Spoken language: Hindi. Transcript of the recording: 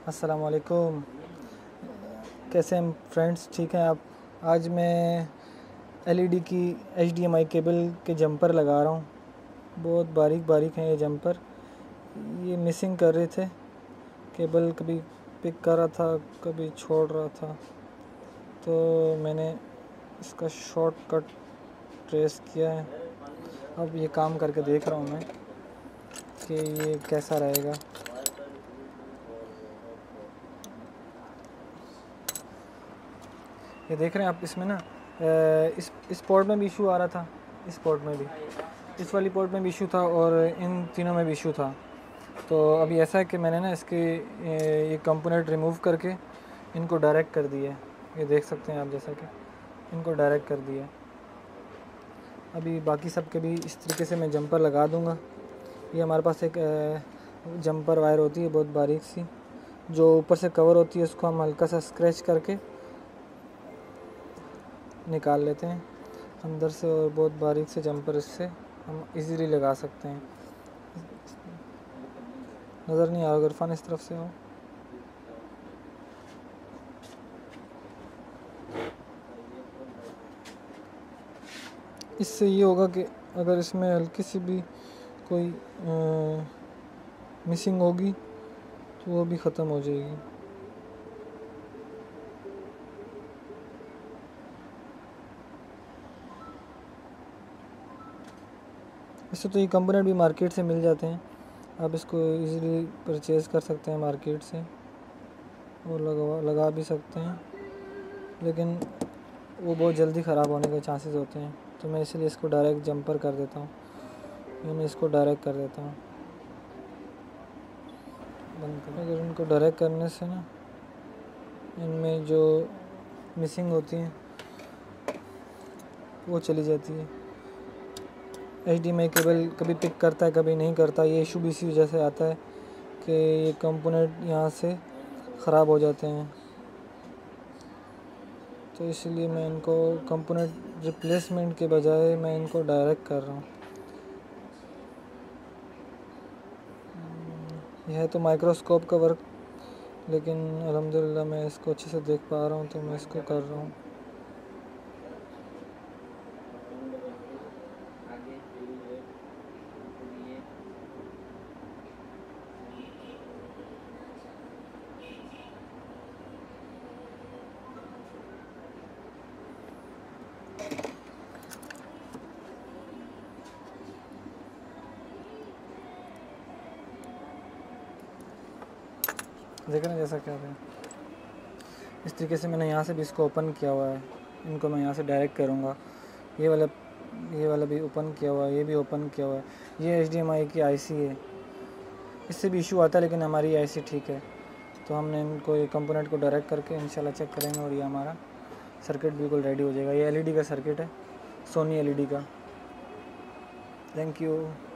अस्सलाम वालेकुम। कैसे हैं फ्रेंड्स, ठीक हैं आप? आज मैं एलईडी की एचडीएमआई केबल के जंपर लगा रहा हूँ। बहुत बारीक बारीक हैं ये जंपर। ये मिसिंग कर रहे थे, केबल कभी पिक कर रहा था, कभी छोड़ रहा था, तो मैंने इसका शॉर्टकट ट्रेस किया है। अब ये काम करके देख रहा हूँ मैं कि ये कैसा रहेगा। ये देख रहे हैं आप, इसमें ना इस पोर्ट में भी इशू आ रहा था, इस पोर्ट में भी, इस वाली पोर्ट में भी इशू था और इन तीनों में भी इशू था। तो अभी ऐसा है कि मैंने ना इसके ये कंपोनेंट रिमूव करके इनको डायरेक्ट कर दिया है। ये देख सकते हैं आप, जैसा कि इनको डायरेक्ट कर दिया। अभी बाकी सब के भी इस तरीके से मैं जंपर लगा दूंगा। ये हमारे पास एक जंपर वायर होती है बहुत बारीक सी, जो ऊपर से कवर होती है, उसको हम हल्का सा स्क्रैच करके निकाल लेते हैं अंदर से, और बहुत बारीक से जंपर इससे हम इजीली लगा सकते हैं। नज़र नहीं आ रहा, इरफान इस तरफ से हो। इससे ये होगा कि अगर इसमें हल्की सी भी कोई मिसिंग होगी तो वो भी ख़त्म हो जाएगी। इससे तो ये कंपोनेंट भी मार्केट से मिल जाते हैं, आप इसको इजीली परचेज़ कर सकते हैं मार्केट से और लगा भी सकते हैं, लेकिन वो बहुत जल्दी ख़राब होने के चांसेस होते हैं। तो मैं इसलिए इसको डायरेक्ट जंपर कर देता हूँ। मैं इसको डायरेक्ट कर देता हूँ, बंद कर। अगर इनको डायरेक्ट करने से ना इनमें जो मिसिंग होती हैं वो चली जाती है। एचडीएमआई केबल कभी पिक करता है, कभी नहीं करता। ये इशू भी इसी वजह से आता है कि ये कंपोनेंट यहाँ से ख़राब हो जाते हैं। तो इसलिए मैं इनको कंपोनेंट रिप्लेसमेंट के बजाय मैं इनको डायरेक्ट कर रहा हूँ। यह है तो माइक्रोस्कोप का वर्क, लेकिन अल्हम्दुलिल्लाह मैं इसको अच्छे से देख पा रहा हूँ, तो मैं इसको कर रहा हूँ। देख रहे हैं जैसा क्या है। इस तरीके से मैंने यहाँ से भी इसको ओपन किया हुआ है, इनको मैं यहाँ से डायरेक्ट करूँगा। ये वाला भी ओपन किया हुआ है, ये भी ओपन किया हुआ है। ये एचडीएमआई की आईसी है, इससे भी इशू आता है, लेकिन हमारी आईसी ठीक है। तो हमने इनको ये कंपोनेंट को डायरेक्ट करके इंशाल्लाह चेक करेंगे और ये हमारा सर्किट बिल्कुल रेडी हो जाएगा। ये एलईडी का सर्किट है, सोनी एलईडी का। Thank you.